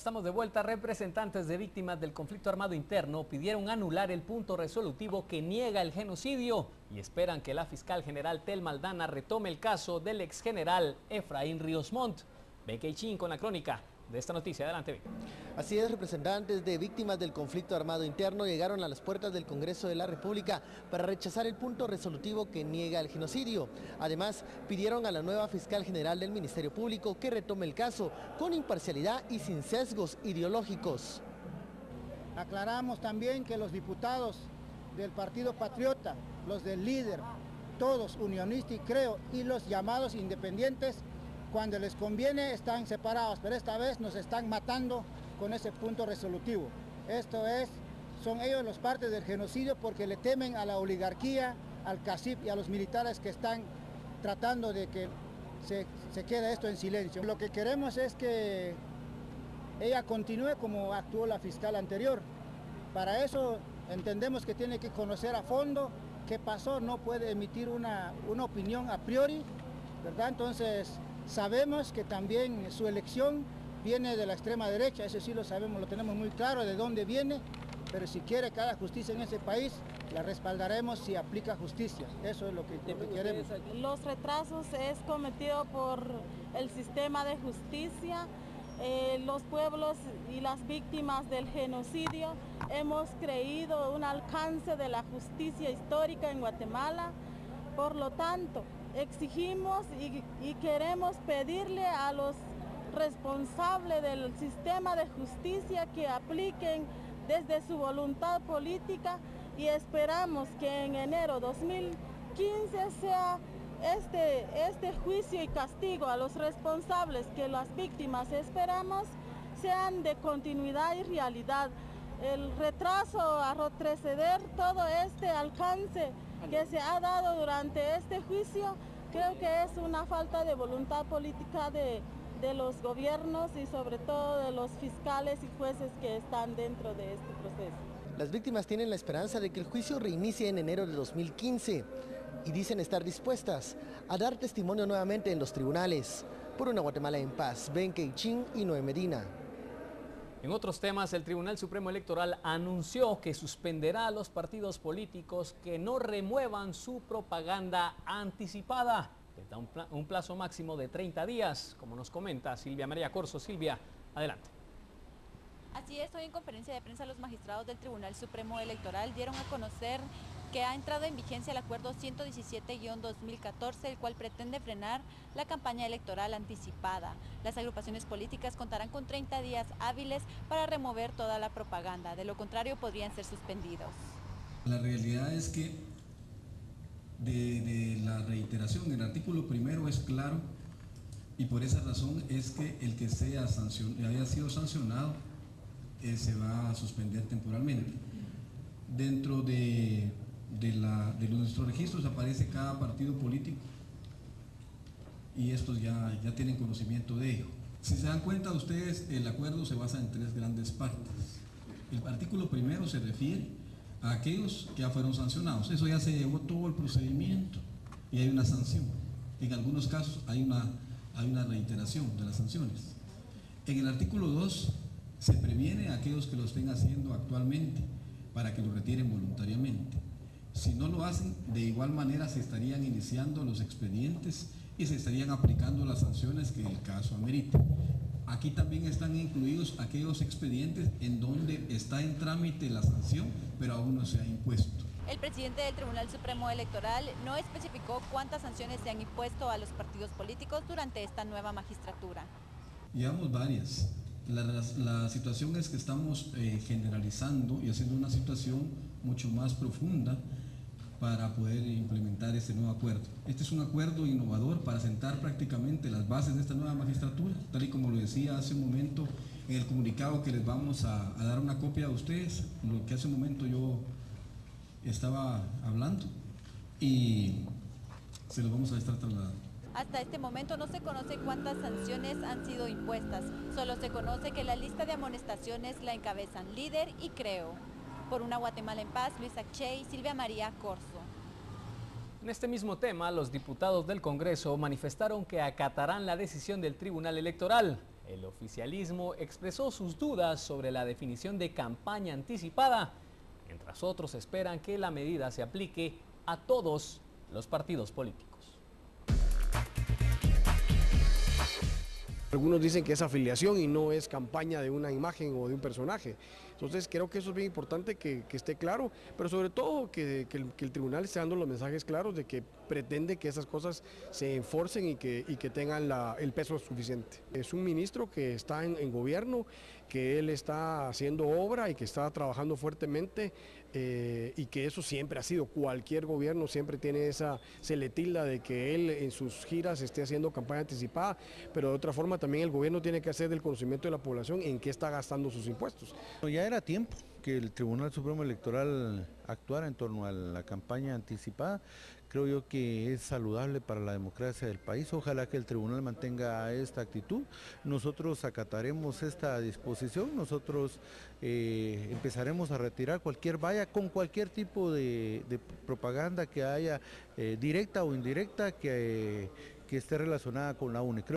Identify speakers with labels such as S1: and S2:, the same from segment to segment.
S1: Estamos de vuelta. Representantes de víctimas del conflicto armado interno pidieron anular el punto resolutivo que niega el genocidio y esperan que la fiscal general Telma Aldana retome el caso del ex general Efraín Ríos Montt. Becky Chin con la crónica de esta noticia. Adelante, Vic.
S2: Así es, representantes de víctimas del conflicto armado interno llegaron a las puertas del Congreso de la República para rechazar el punto resolutivo que niega el genocidio. Además, pidieron a la nueva fiscal general del Ministerio Público que retome el caso con imparcialidad y sin sesgos ideológicos.
S3: Aclaramos también que los diputados del Partido Patriota, los del líder, todos unionistas y creo, y los llamados independientes, cuando les conviene están separados, pero esta vez nos están matando con ese punto resolutivo. Esto es, son ellos los partes del genocidio porque le temen a la oligarquía, al CACIP y a los militares que están tratando de que se quede esto en silencio. Lo que queremos es que ella continúe como actuó la fiscal anterior. Para eso entendemos que tiene que conocer a fondo qué pasó, no puede emitir una opinión a priori, ¿verdad? Entonces, sabemos que también su elección viene de la extrema derecha, eso sí lo sabemos, lo tenemos muy claro de dónde viene, pero si quiere que haga justicia en ese país, la respaldaremos si aplica justicia, eso es lo que queremos.
S4: Los retrasos es cometido por el sistema de justicia, los pueblos y las víctimas del genocidio hemos creído un alcance de la justicia histórica en Guatemala, por lo tanto, exigimos y queremos pedirle a los responsables del sistema de justicia que apliquen desde su voluntad política y esperamos que en enero 2015 sea este juicio y castigo a los responsables que las víctimas esperamos sean de continuidad y realidad. El retraso a retroceder todo este alcance que se ha dado durante este juicio, creo que es una falta de voluntad política de los gobiernos y sobre todo de los fiscales y jueces que están dentro de este proceso.
S2: Las víctimas tienen la esperanza de que el juicio reinicie en enero de 2015 y dicen estar dispuestas a dar testimonio nuevamente en los tribunales. Por una Guatemala en paz, Becky Chin y Noé Medina.
S1: En otros temas, el Tribunal Supremo Electoral anunció que suspenderá a los partidos políticos que no remuevan su propaganda anticipada. Les da un plazo máximo de 30 días, como nos comenta Silvia María Corso. Silvia, adelante.
S5: Así es, hoy en conferencia de prensa los magistrados del Tribunal Supremo Electoral dieron a conocer que ha entrado en vigencia el acuerdo 117-2014, el cual pretende frenar la campaña electoral anticipada. Las agrupaciones políticas contarán con 30 días hábiles para remover toda la propaganda, de lo contrario podrían ser suspendidos.
S6: La realidad es que de la reiteración, el artículo primero es claro y por esa razón es que el que haya sido sancionado se va a suspender temporalmente. Dentro de nuestros registros aparece cada partido político y estos ya tienen conocimiento de ello. Si se dan cuenta ustedes, el acuerdo se basa en tres grandes partes. El artículo primero se refiere a aquellos que ya fueron sancionados. Eso ya se llevó todo el procedimiento y hay una sanción. En algunos casos hay una reiteración de las sanciones. En el artículo 2 se previene a aquellos que lo estén haciendo actualmente para que lo retiren voluntariamente. Si no lo hacen, de igual manera se estarían iniciando los expedientes y se estarían aplicando las sanciones que el caso amerite. Aquí también están incluidos aquellos expedientes en donde está en trámite la sanción, pero aún no se ha impuesto.
S5: El presidente del Tribunal Supremo Electoral no especificó cuántas sanciones se han impuesto a los partidos políticos durante esta nueva magistratura.
S6: Llevamos varias. La situación es que estamos generalizando y haciendo una situación mucho más profunda para poder implementar este nuevo acuerdo. Este es un acuerdo innovador para sentar prácticamente las bases de esta nueva magistratura, tal y como lo decía hace un momento en el comunicado que les vamos a dar una copia a ustedes, lo que hace un momento yo estaba hablando y se lo vamos a estar trasladando.
S5: Hasta este momento no se conoce cuántas sanciones han sido impuestas, solo se conoce que la lista de amonestaciones la encabezan Líder y Creo. Por una Guatemala en paz, Luisa Che y Silvia María Corso.
S1: En este mismo tema, los diputados del Congreso manifestaron que acatarán la decisión del Tribunal Electoral. El oficialismo expresó sus dudas sobre la definición de campaña anticipada, mientras otros esperan que la medida se aplique a todos los partidos políticos.
S7: Algunos dicen que es afiliación y no es campaña de una imagen o de un personaje. Entonces creo que eso es bien importante que esté claro, pero sobre todo que el tribunal esté dando los mensajes claros de que pretende que esas cosas se enforcen y que tengan el peso suficiente. Es un ministro que está en gobierno, que él está haciendo obra y que está trabajando fuertemente y que eso siempre ha sido, cualquier gobierno siempre tiene se le tilda de que él en sus giras esté haciendo campaña anticipada, pero de otra forma también el gobierno tiene que hacer del conocimiento de la población en qué está gastando sus impuestos.
S8: Ya era tiempo que el Tribunal Supremo Electoral actuara en torno a la campaña anticipada. Creo yo que es saludable para la democracia del país. Ojalá que el tribunal mantenga esta actitud. Nosotros acataremos esta disposición, nosotros empezaremos a retirar cualquier valla con cualquier tipo de propaganda que haya, directa o indirecta, que esté relacionada con la UNE.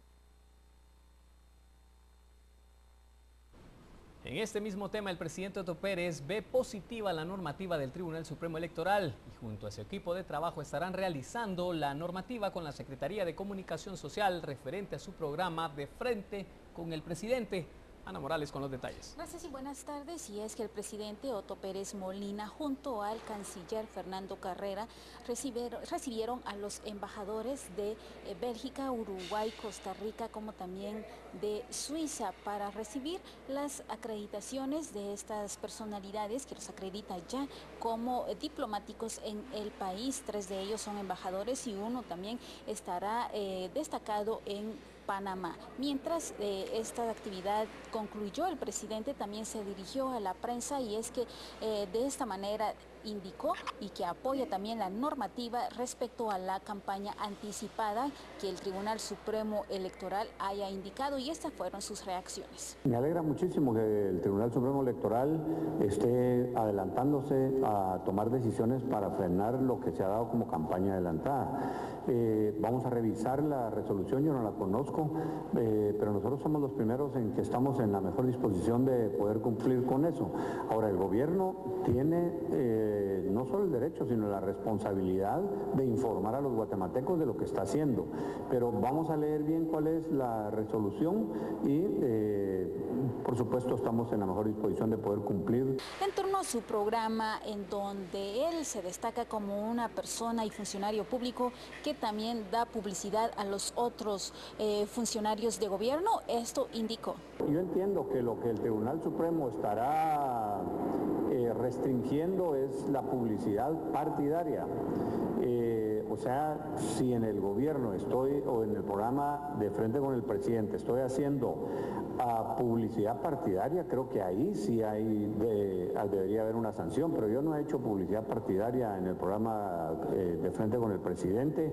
S1: En este mismo tema, el presidente Otto Pérez ve positiva la normativa del Tribunal Supremo Electoral y junto a su equipo de trabajo estarán realizando la normativa con la Secretaría de Comunicación Social referente a su programa de frente con el presidente. Ana Morales con los detalles.
S9: Gracias y buenas tardes. Y es que el presidente Otto Pérez Molina junto al canciller Fernando Carrera recibieron a los embajadores de Bélgica, Uruguay, Costa Rica, como también de Suiza para recibir las acreditaciones de estas personalidades que los acredita ya como diplomáticos en el país. 3 de ellos son embajadores y uno también estará destacado en Panamá. Mientras esta actividad concluyó, el presidente también se dirigió a la prensa y es que de esta manera indicó y que apoya también la normativa respecto a la campaña anticipada que el Tribunal Supremo Electoral haya indicado, y estas fueron sus reacciones.
S10: Me alegra muchísimo que el Tribunal Supremo Electoral esté adelantándose a tomar decisiones para frenar lo que se ha dado como campaña adelantada. Vamos a revisar la resolución, yo no la conozco, pero nosotros somos los primeros en que estamos en la mejor disposición de poder cumplir con eso. Ahora, el gobierno tiene no solo el derecho, sino la responsabilidad de informar a los guatemaltecos de lo que está haciendo. Pero vamos a leer bien cuál es la resolución y, por supuesto, estamos en la mejor disposición de poder cumplir.
S9: En torno a su programa, en donde él se destaca como una persona y funcionario público que también da publicidad a los otros funcionarios de gobierno, esto indicó.
S10: Yo entiendo que lo que el Tribunal Supremo estará restringiendo es la publicidad partidaria. O sea, si en el gobierno estoy o en el programa de frente con el presidente estoy haciendo publicidad partidaria, creo que ahí sí debería haber una sanción, pero yo no he hecho publicidad partidaria en el programa de frente con el presidente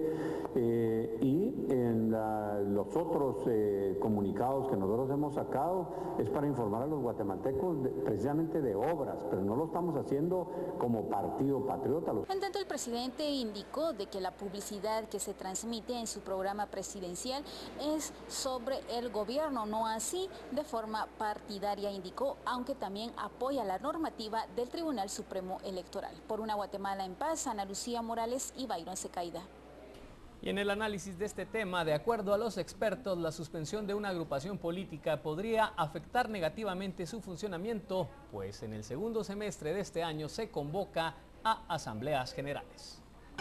S10: y en los otros comunicados que nosotros hemos sacado es para informar a los guatemaltecos precisamente de obras, pero no lo estamos haciendo como partido patriota.
S9: En tanto, el presidente indicó de que la publicidad que se transmite en su programa presidencial es sobre el gobierno, no así de forma partidaria, indicó, aunque también apoya la normativa del Tribunal Supremo Electoral. Por una Guatemala en paz, Ana Lucía Morales y Byron Secaida.
S1: Y en el análisis de este tema, de acuerdo a los expertos, la suspensión de una agrupación política podría afectar negativamente su funcionamiento, pues en el segundo semestre de este año se convoca a asambleas generales.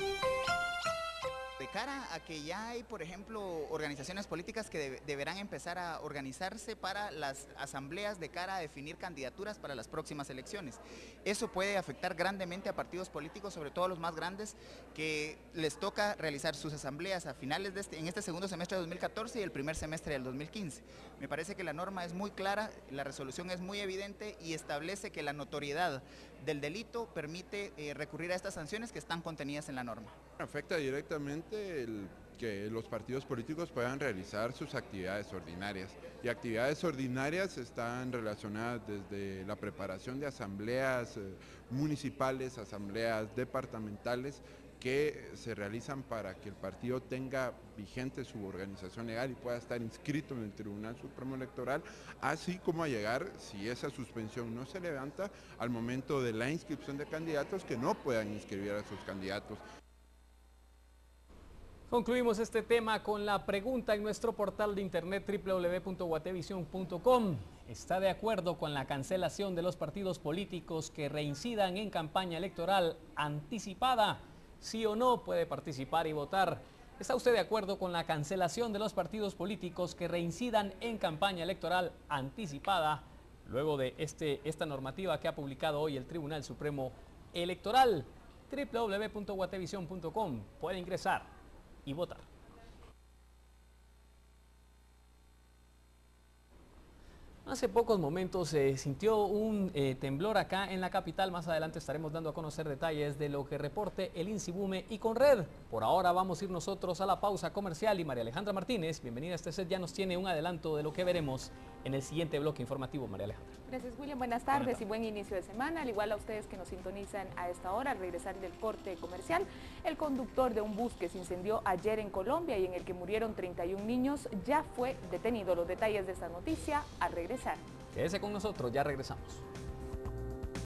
S11: De cara a que ya hay, por ejemplo, organizaciones políticas que deberán empezar a organizarse para las asambleas de cara a definir candidaturas para las próximas elecciones. Eso puede afectar grandemente a partidos políticos, sobre todo a los más grandes, que les toca realizar sus asambleas a finales en este segundo semestre de 2014 y el primer semestre del 2015. Me parece que la norma es muy clara, la resolución es muy evidente y establece que la notoriedad del delito permite recurrir a estas sanciones que están contenidas en la norma.
S12: Afecta directamente que los partidos políticos puedan realizar sus actividades ordinarias. Y actividades ordinarias están relacionadas desde la preparación de asambleas municipales, asambleas departamentales, que se realizan para que el partido tenga vigente su organización legal y pueda estar inscrito en el Tribunal Supremo Electoral, así como a llegar, si esa suspensión no se levanta, al momento de la inscripción de candidatos, que no puedan inscribir a sus candidatos.
S1: Concluimos este tema con la pregunta en nuestro portal de internet www.guatevision.com. ¿Está de acuerdo con la cancelación de los partidos políticos que reincidan en campaña electoral anticipada? Sí o no, puede participar y votar. ¿Está usted de acuerdo con la cancelación de los partidos políticos que reincidan en campaña electoral anticipada? Luego de esta normativa que ha publicado hoy el Tribunal Supremo Electoral, www.guatevision.com. Puede ingresar y votar. Hace pocos momentos se sintió un temblor acá en la capital. Más adelante estaremos dando a conocer detalles de lo que reporte el INSIBUME y Conred. Por ahora vamos a ir nosotros a la pausa comercial y María Alejandra Martínez, bienvenida a este set, ya nos tiene un adelanto de lo que veremos en el siguiente bloque informativo. María Alejandra.
S13: Gracias, William. Buenas tardes y buen inicio de semana. Al igual a ustedes que nos sintonizan a esta hora, al regresar del corte comercial, el conductor de un bus que se incendió ayer en Colombia y en el que murieron 31 niños ya fue detenido. Los detalles de esta noticia al regresar.
S1: Quédese con nosotros, ya regresamos.